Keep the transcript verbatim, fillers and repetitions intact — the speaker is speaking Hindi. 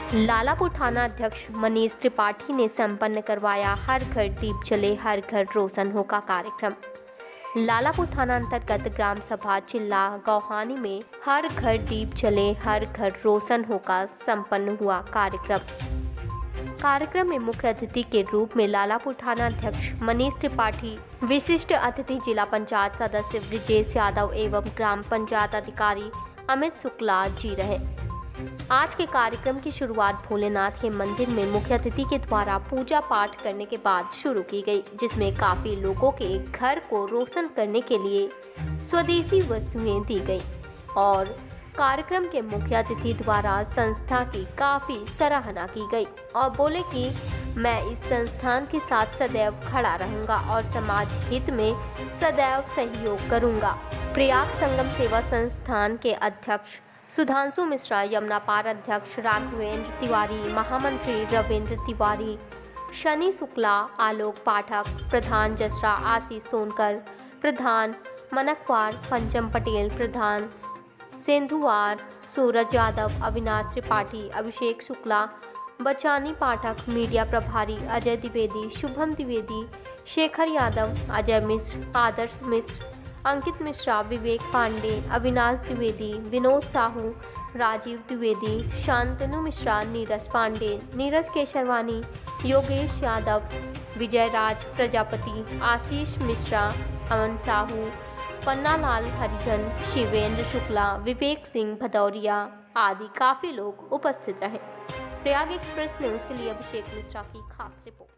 लालापुर थाना अध्यक्ष मनीष त्रिपाठी ने संपन्न करवाया हर घर दीप जले हर घर रोशन हो का कार्यक्रम। लालापुर थाना अंतर्गत ग्राम सभा चिल्ला गौहानी में हर घर दीप जले हर घर रोशन हो का संपन्न हुआ कार्यक्रम। कार्यक्रम में मुख्य अतिथि के रूप में लालापुर थाना अध्यक्ष मनीष त्रिपाठी, विशिष्ट अतिथि जिला पंचायत सदस्य ब्रिजेश यादव एवं ग्राम पंचायत अधिकारी अमित शुक्ला जी रहे। आज के कार्यक्रम की शुरुआत भोलेनाथ के मंदिर में मुख्य अतिथि के द्वारा पूजा पाठ करने के बाद शुरू की गई, जिसमें काफी लोगों के घर को रोशन करने के लिए स्वदेशी वस्तुएं दी गई और कार्यक्रम के मुख्य अतिथि द्वारा संस्था की काफी सराहना की गई और बोले कि मैं इस संस्थान के साथ सदैव खड़ा रहूंगा और समाज हित में सदैव सहयोग करूंगा। प्रयाग संगम सेवा संस्थान के अध्यक्ष सुधांशु मिश्रा, यमुना पार अध्यक्ष राघवेंद्र तिवारी, महामंत्री रविंद्र तिवारी, शनि शुक्ला, आलोक पाठक, प्रधान जसरा आशीष सोनकर, प्रधान मनकवार, पंचम पटेल, प्रधान सेंधुवार, सूरज यादव, अविनाश त्रिपाठी, अभिषेक शुक्ला, बचानी पाठक, मीडिया प्रभारी अजय द्विवेदी, शुभम द्विवेदी, शेखर यादव, अजय मिश्र, आदर्श मिश्र, अंकित मिश्रा, विवेक पांडे, अविनाश द्विवेदी, विनोद साहू, राजीव द्विवेदी, शांतनु मिश्रा, नीरज पांडे, नीरज केशरवानी, योगेश यादव, विजय राज प्रजापति, आशीष मिश्रा, अमन साहू, पन्नालाल हरिजन, शिवेंद्र शुक्ला, विवेक सिंह भदौरिया आदि काफी लोग उपस्थित रहे। प्रयाग एक्सप्रेस न्यूज के लिए अभिषेक मिश्रा की खास रिपोर्ट।